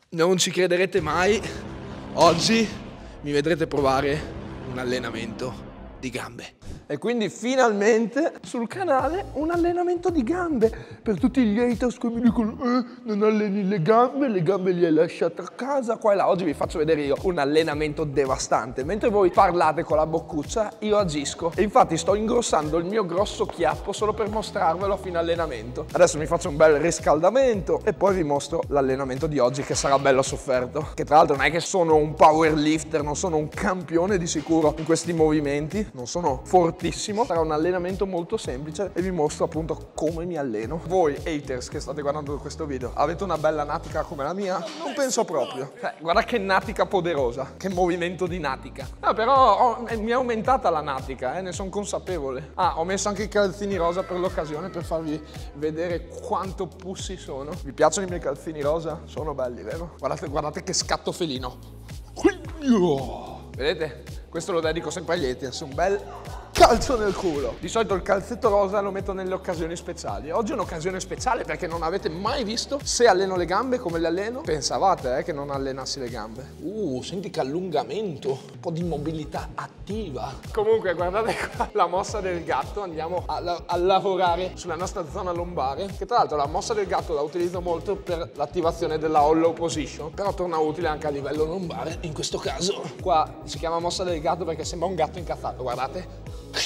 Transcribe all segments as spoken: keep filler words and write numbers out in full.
Non ci crederete mai, oggi mi vedrete provare un allenamento di gambe. E quindi finalmente sul canale un allenamento di gambe per tutti gli haters che mi dicono eh, non alleni le gambe, le gambe le hai lasciate a casa, qua e là. Oggi vi faccio vedere io un allenamento devastante. Mentre voi parlate con la boccuccia, io agisco. E infatti sto ingrossando il mio grosso chiappo solo per mostrarvelo a fine allenamento. Adesso mi faccio un bel riscaldamento e poi vi mostro l'allenamento di oggi, che sarà bello sofferto. Che tra l'altro non è che sono un powerlifter, non sono un campione di sicuro in questi movimenti, non sono fortissimo. Sarà un allenamento molto semplice e vi mostro appunto come mi alleno. Voi haters che state guardando questo video, avete una bella natica come la mia? Non penso proprio. Eh, guarda che natica poderosa, che movimento di natica. Ah, però ho, eh, mi è aumentata la natica, eh, ne sono consapevole. Ah, ho messo anche i calzini rosa per l'occasione per farvi vedere quanto pussi sono. Vi piacciono i miei calzini rosa? Sono belli, vero? Guardate, guardate che scatto felino. Vedete? Questo lo dedico sempre agli haters, un bel calcio nel culo. Di solito il calzetto rosa lo metto nelle occasioni speciali. Oggi è un'occasione speciale perché non avete mai visto se alleno le gambe come le alleno. Pensavate eh, che non allenassi le gambe. Uh, senti che allungamento, un po' di mobilità attiva. Comunque guardate qua la mossa del gatto. Andiamo a, la a lavorare sulla nostra zona lombare, che tra l'altro la mossa del gatto la utilizzo molto per l'attivazione della hollow position, però torna utile anche a livello lombare. In questo caso qua si chiama mossa del gatto perché sembra un gatto incazzato, guardate.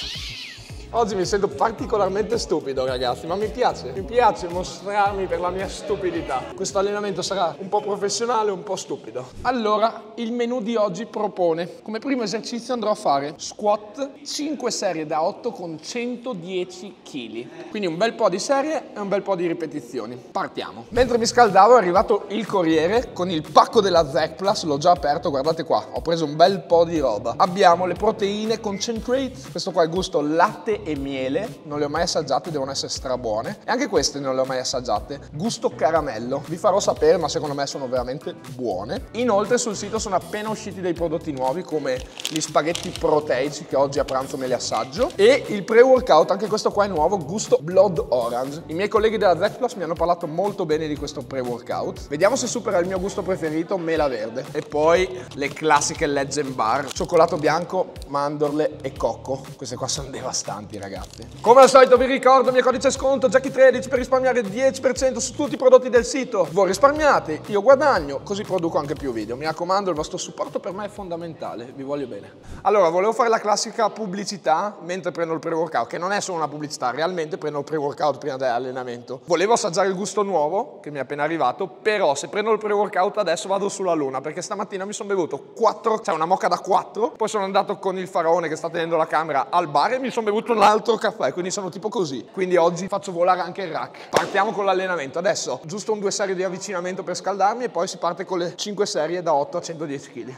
Oggi mi sento particolarmente stupido, ragazzi, ma mi piace, mi piace mostrarmi per la mia stupidità. Questo allenamento sarà un po' professionale, un po' stupido. Allora, il menù di oggi propone, come primo esercizio andrò a fare squat, cinque serie da otto con centodieci chili. Quindi un bel po' di serie e un bel po' di ripetizioni. Partiamo. Mentre mi scaldavo è arrivato il corriere con il pacco della Zec Plus, l'ho già aperto, guardate qua, ho preso un bel po' di roba. Abbiamo le proteine concentrate, questo qua è il gusto latte e miele, non le ho mai assaggiate, devono essere strabuone, e anche queste non le ho mai assaggiate, gusto caramello, vi farò sapere, ma secondo me sono veramente buone. Inoltre sul sito sono appena usciti dei prodotti nuovi come gli spaghetti proteici, che oggi a pranzo me li assaggio, e il pre-workout, anche questo qua è nuovo, gusto blood orange. I miei colleghi della Zec Plus mi hanno parlato molto bene di questo pre-workout, vediamo se supera il mio gusto preferito, mela verde. E poi le classiche Legend Bar, cioccolato bianco, mandorle e cocco, queste qua sono devastanti, ragazzi. Come al solito vi ricordo il mio codice sconto Jackie tredici per risparmiare dieci per cento su tutti i prodotti del sito. Voi risparmiate, io guadagno, così produco anche più video. Mi raccomando, il vostro supporto per me è fondamentale, vi voglio bene. Allora, volevo fare la classica pubblicità mentre prendo il pre-workout, che non è solo una pubblicità, realmente prendo il pre-workout prima dell'allenamento. Volevo assaggiare il gusto nuovo, che mi è appena arrivato, però se prendo il pre-workout adesso vado sulla luna, perché stamattina mi sono bevuto quattro, cioè una moka da quattro, poi sono andato con il faraone che sta tenendo la camera al bar e mi sono bevuto un altro caffè, quindi sono tipo così. Quindi oggi faccio volare anche il rack. Partiamo con l'allenamento. Adesso giusto un due serie di avvicinamento per scaldarmi e poi si parte con le cinque serie da otto a centodieci chili.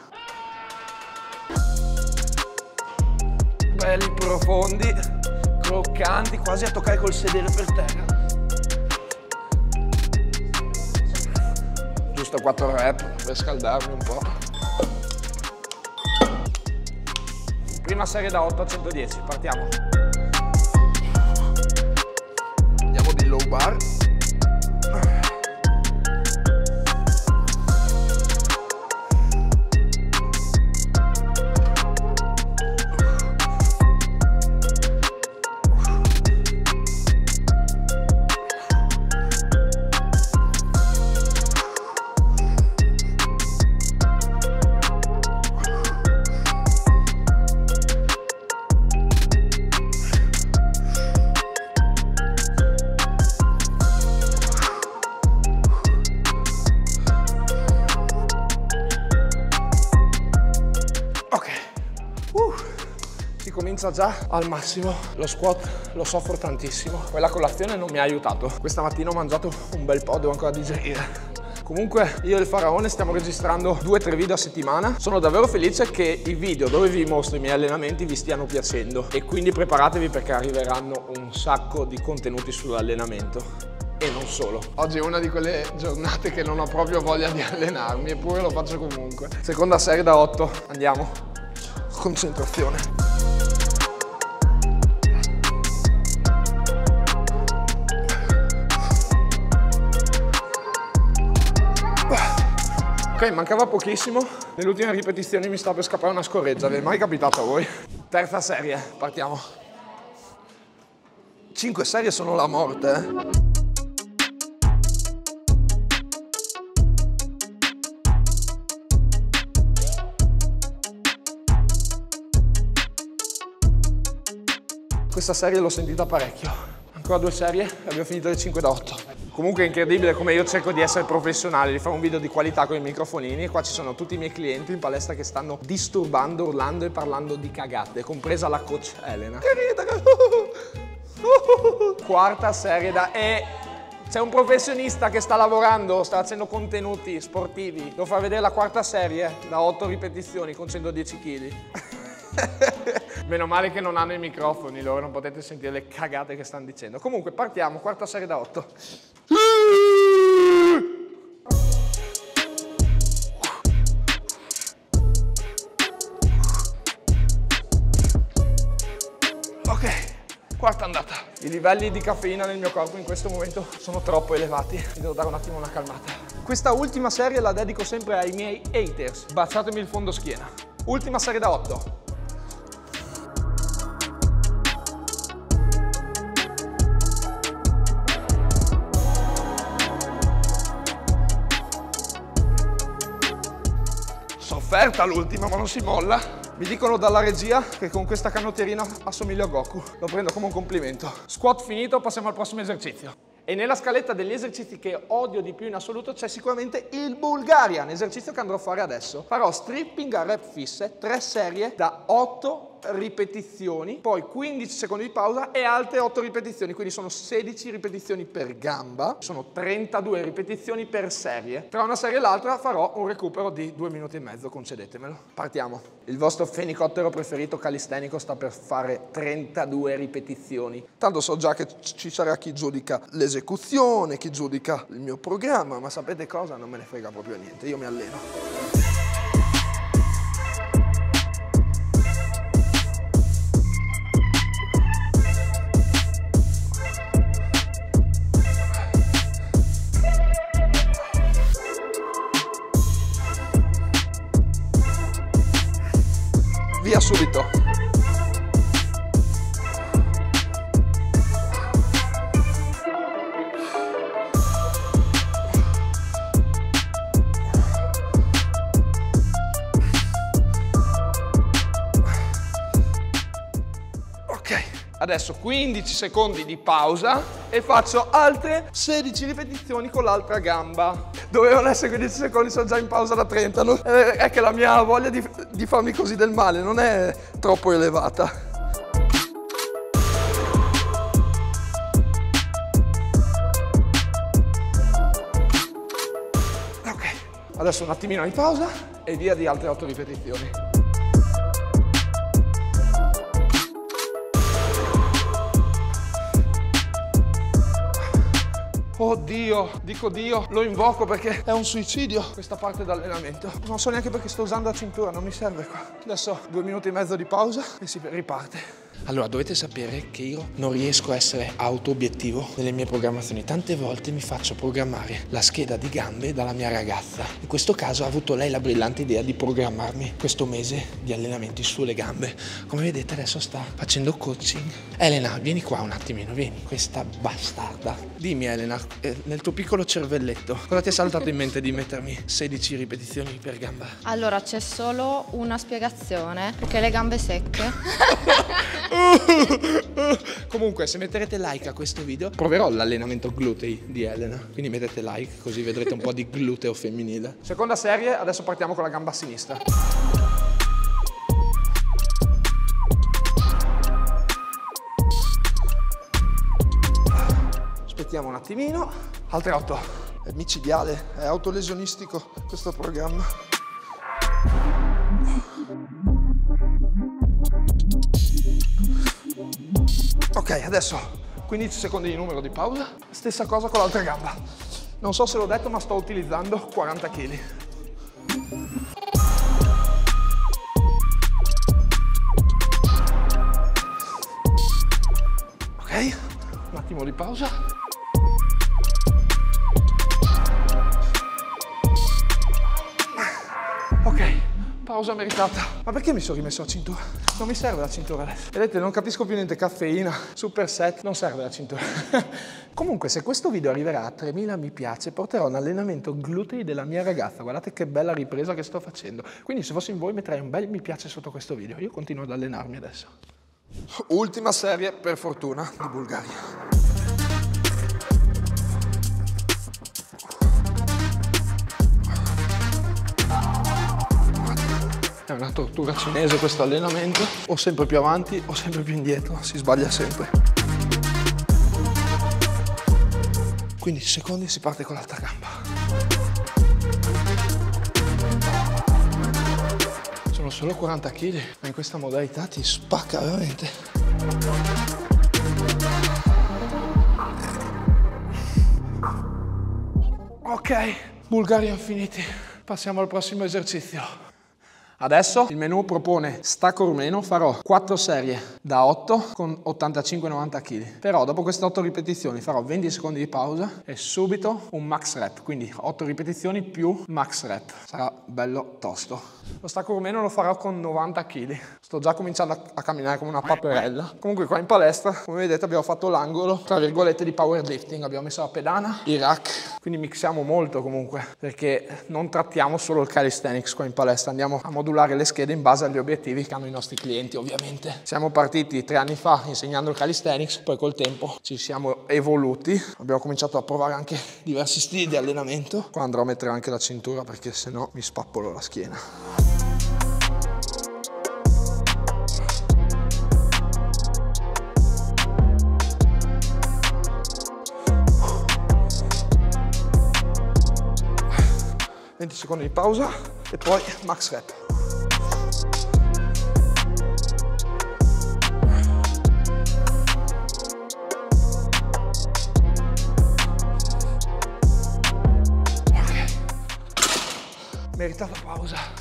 Belli profondi, croccanti, quasi a toccare col sedere per terra. Giusto quattro rep per scaldarmi un po'. Prima serie da otto a centodieci, partiamo. Andiamo di low bar. Comincia già al massimo, lo squat lo soffro tantissimo, poi la colazione non mi ha aiutato, questa mattina ho mangiato un bel po', devo ancora digerire. Comunque io e il faraone stiamo registrando due tre video a settimana, sono davvero felice che i video dove vi mostro i miei allenamenti vi stiano piacendo e quindi preparatevi perché arriveranno un sacco di contenuti sull'allenamento. E non solo. Oggi è una di quelle giornate che non ho proprio voglia di allenarmi, eppure lo faccio comunque. Seconda serie da otto, andiamo. Concentrazione. Ok, mancava pochissimo. Nelle ultime ripetizioni mi sta per scappare una scorreggia. Vi è mai capitato a voi? Terza serie, partiamo. Cinque serie sono la morte, eh. Questa serie l'ho sentita parecchio. Ancora due serie e abbiamo finito le cinque da otto. Comunque è incredibile come io cerco di essere professionale, di fare un video di qualità con i microfonini e qua ci sono tutti i miei clienti in palestra che stanno disturbando, urlando e parlando di cagate, compresa la coach Elena. Quarta serie da... e c'è un professionista che sta lavorando, sta facendo contenuti sportivi. Devo far vedere la quarta serie da otto ripetizioni con centodieci chili. Meno male che non hanno i microfoni loro, non potete sentire le cagate che stanno dicendo. Comunque partiamo, quarta serie da otto. Ok, quarta andata. I livelli di caffeina nel mio corpo in questo momento sono troppo elevati. Mi devo dare un attimo una calmata. Questa ultima serie la dedico sempre ai miei haters. Baciatemi il fondo schiena. Ultima serie da otto. Sofferta l'ultima, ma non si molla. Mi dicono dalla regia che con questa canotierina assomiglio a Goku. Lo prendo come un complimento. Squat finito, passiamo al prossimo esercizio. E nella scaletta degli esercizi che odio di più in assoluto c'è sicuramente il Bulgarian, esercizio che andrò a fare adesso. Farò stripping a rep fisse, tre serie da otto ripetizioni, poi quindici secondi di pausa e altre otto ripetizioni, quindi sono sedici ripetizioni per gamba, sono trentadue ripetizioni per serie. Tra una serie e l'altra farò un recupero di due minuti e mezzo, concedetemelo. Partiamo. Il vostro fenicottero preferito calistenico sta per fare trentadue ripetizioni. Tanto so già che ci sarà chi giudica l'esecuzione, chi giudica il mio programma, ma sapete cosa? Non me ne frega proprio niente, io mi alleno. Via subito. Ok, adesso quindici secondi di pausa e faccio altre sedici ripetizioni con l'altra gamba. Dovevano essere quindici secondi, sono già in pausa da trenta. No? È che la mia voglia di, di farmi così del male non è troppo elevata. Ok, adesso un attimino di pausa e via di altre otto ripetizioni. Oh Dio, dico Dio, lo invoco perché è un suicidio questa parte d'allenamento. Non so neanche perché sto usando la cintura, non mi serve qua. Adesso due minuti e mezzo di pausa e si riparte. Allora, dovete sapere che io non riesco a essere auto-obiettivo nelle mie programmazioni. Tante volte mi faccio programmare la scheda di gambe dalla mia ragazza. In questo caso ha avuto lei la brillante idea di programmarmi questo mese di allenamenti sulle gambe. Come vedete adesso sta facendo coaching. Elena, vieni qua un attimino, vieni. Questa bastarda. Dimmi Elena, eh, nel tuo piccolo cervelletto, cosa ti è saltato in mente di mettermi sedici ripetizioni per gamba? Allora, c'è solo una spiegazione, perché le gambe secche. Comunque, se metterete like a questo video proverò l'allenamento glutei di Elena, quindi mettete like così vedrete un po' di gluteo femminile. Seconda serie, adesso partiamo con la gamba a sinistra. Aspettiamo un attimino. Altre otto. È micidiale, è autolesionistico questo programma. Ok, adesso quindici secondi di numero di pausa, stessa cosa con l'altra gamba. Non so se l'ho detto, ma sto utilizzando quaranta chili. Ok, un attimo di pausa. pausa meritata. Ma perché mi sono rimesso la cintura? Non mi serve la cintura adesso. Vedete, non capisco più niente, caffeina, super set, non serve la cintura. Comunque, se questo video arriverà a tremila mi piace, porterò un allenamento glutei della mia ragazza. Guardate che bella ripresa che sto facendo. Quindi se fossi in voi metterei un bel mi piace sotto questo video. Io continuo ad allenarmi adesso. Ultima serie, per fortuna, di Bulgaria. È una tortura cinese questo allenamento, o sempre più avanti o sempre più indietro, si sbaglia sempre. quindici secondi, si parte con l'altra gamba. Sono solo quaranta chili, ma in questa modalità ti spacca veramente. Ok, Bulgarian finiti. Passiamo al prossimo esercizio. Adesso il menù propone stacco rumeno, farò quattro serie da otto con ottantacinque novanta chili. Però dopo queste otto ripetizioni farò venti secondi di pausa e subito un max rep, quindi otto ripetizioni più max rep. Sarà bello tosto. Lo stacco rumeno lo farò con novanta chili. Sto già cominciando a, a camminare come una paperella. Comunque qua in palestra, come vedete, abbiamo fatto l'angolo, tra virgolette, di powerlifting. Abbiamo messo la pedana, i rack, quindi mixiamo molto comunque, perché non trattiamo solo il calisthenics qua in palestra, andiamo a modulare le schede in base agli obiettivi che hanno i nostri clienti, ovviamente. Siamo partiti tre anni fa insegnando il calisthenics, poi col tempo ci siamo evoluti, abbiamo cominciato a provare anche diversi stili di allenamento. Qua andrò a mettere anche la cintura perché sennò mi spappolo la schiena. venti secondi di pausa e poi max rep. Ok. Meritata pausa.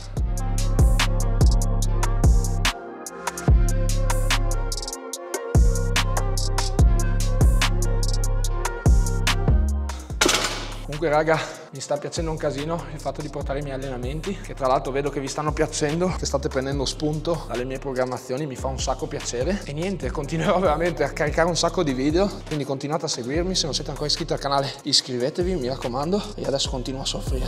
Comunque raga, mi sta piacendo un casino il fatto di portare i miei allenamenti, che tra l'altro vedo che vi stanno piacendo, che state prendendo spunto dalle mie programmazioni, mi fa un sacco piacere. E niente, continuerò veramente a caricare un sacco di video, quindi continuate a seguirmi, se non siete ancora iscritti al canale iscrivetevi, mi raccomando, e adesso continuo a soffrire.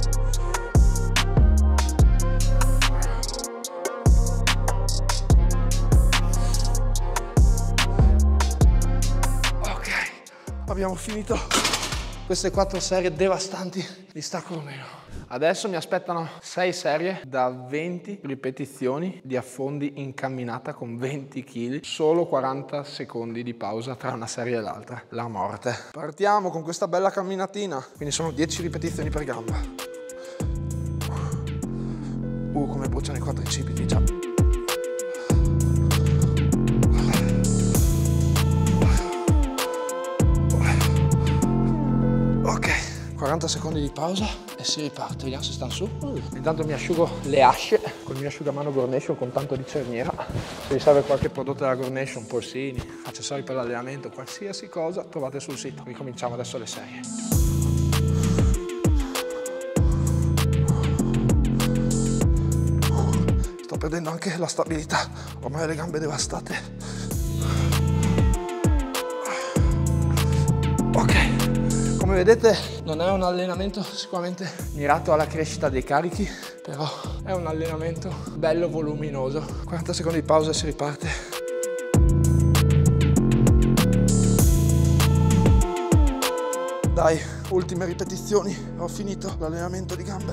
Ok, abbiamo finito queste quattro serie devastanti di stacco rumeno. Adesso mi aspettano sei serie da venti ripetizioni di affondi in camminata con venti chili, solo quaranta secondi di pausa tra una serie e l'altra. La morte. Partiamo con questa bella camminatina, quindi sono dieci ripetizioni per gamba. Uh, come bruciano i quadricipiti già. quaranta secondi di pausa e si riparte, vediamo se stanno su. Uh. Intanto mi asciugo le asce con il mio asciugamano Gornation con tanto di cerniera. Se vi serve qualche prodotto della Gornation, polsini, accessori per l'allenamento, qualsiasi cosa trovate sul sito. Ricominciamo adesso le serie. Sto perdendo anche la stabilità, ormai ho le gambe devastate. Ok. Come vedete non è un allenamento sicuramente mirato alla crescita dei carichi, però è un allenamento bello voluminoso. quaranta secondi di pausa e si riparte. Dai, ultime ripetizioni, ho finito l'allenamento di gambe.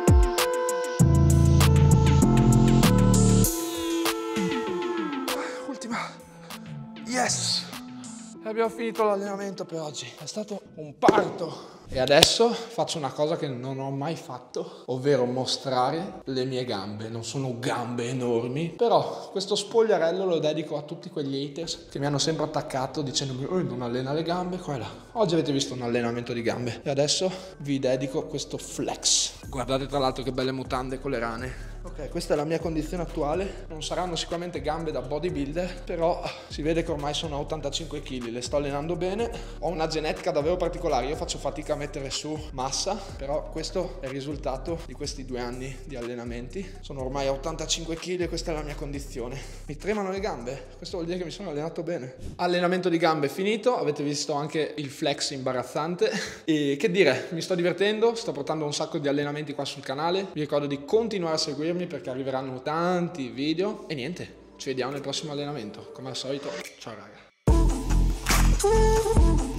Ultima. Yes! E abbiamo finito l'allenamento per oggi. È stato un parto. E adesso faccio una cosa che non ho mai fatto, ovvero mostrare le mie gambe. Non sono gambe enormi, però questo spogliarello lo dedico a tutti quegli haters che mi hanno sempre attaccato dicendomi oh, non allena le gambe, qua e là. Oggi avete visto un allenamento di gambe e adesso vi dedico questo flex. Guardate tra l'altro che belle mutande con le rane. Ok. Ok, questa è la mia condizione attuale. Non saranno sicuramente gambe da bodybuilder, però si vede che ormai sono a ottantacinque chili, le sto allenando bene. Ho una genetica davvero particolare, io faccio fatica a mettere su massa, però questo è il risultato di questi due anni di allenamenti. Sono ormai a ottantacinque chili e questa è la mia condizione. Mi tremano le gambe, questo vuol dire che mi sono allenato bene. Allenamento di gambe finito, avete visto anche il flex imbarazzante. E che dire, mi sto divertendo, sto portando un sacco di allenamenti qua sul canale. Vi ricordo di continuare a seguirmi perché arriveranno tanti video e niente, ci vediamo nel prossimo allenamento come al solito. Ciao raga.